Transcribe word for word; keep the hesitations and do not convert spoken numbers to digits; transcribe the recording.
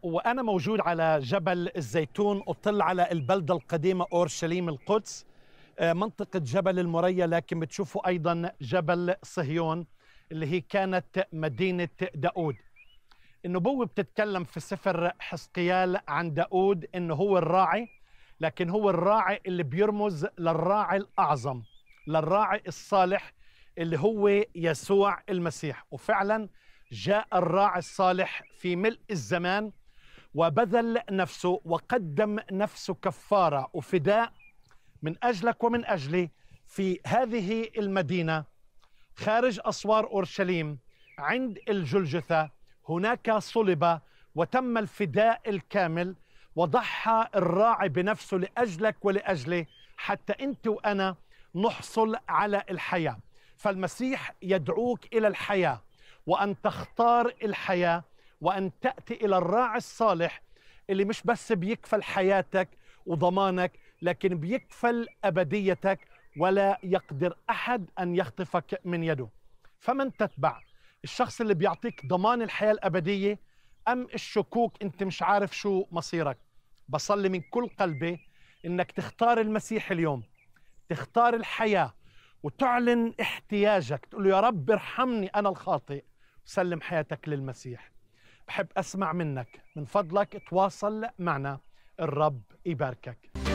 وأنا موجود على جبل الزيتون أطل على البلدة القديمة أورشليم القدس، آه، منطقة جبل المريا، لكن بتشوفوا أيضا جبل صهيون اللي هي كانت مدينة داود. النبوة بتتكلم في سفر حزقيال عن داود إنه هو الراعي، لكن هو الراعي اللي بيرمز للراعي الأعظم، للراعي الصالح اللي هو يسوع المسيح. وفعلا جاء الراعي الصالح في ملء الزمان وبذل نفسه وقدم نفسه كفارة وفداء من أجلك ومن أجلي في هذه المدينة خارج أسوار أورشليم عند الجلجثة. هناك صلب وتم الفداء الكامل، وضحى الراعي بنفسه لأجلك ولأجلي حتى أنت وأنا نحصل على الحياة. فالمسيح يدعوك إلى الحياة، وأن تختار الحياة، وأن تأتي إلى الراعي الصالح اللي مش بس بيكفل حياتك وضمانك، لكن بيكفل أبديتك، ولا يقدر أحد أن يخطفك من يده. فمن تتبع؟ الشخص اللي بيعطيك ضمان الحياة الأبدية، أم الشكوك أنت مش عارف شو مصيرك؟ بصلي من كل قلبي إنك تختار المسيح اليوم، تختار الحياة، وتعلن احتياجك، تقول له يا رب ارحمني أنا الخاطئ، وسلم حياتك للمسيح. بحب أسمع منك، من فضلك تواصل معنا. الرب يباركك.